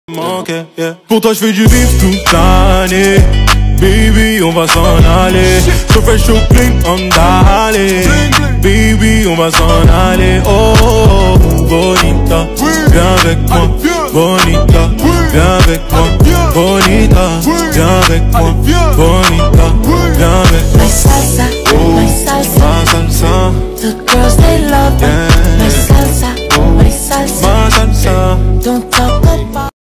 Okay, yeah. Pour toi je fais du bif toute l'année. Baby on va s'en aller. So fresh, so clean, on d'aller. Baby on va s'en aller. Oh, oh, oh, bonita, viens avec moi. Bonita, viens avec moi. Bonita, viens avec moi. Bonita, viens avec moi. My salsa,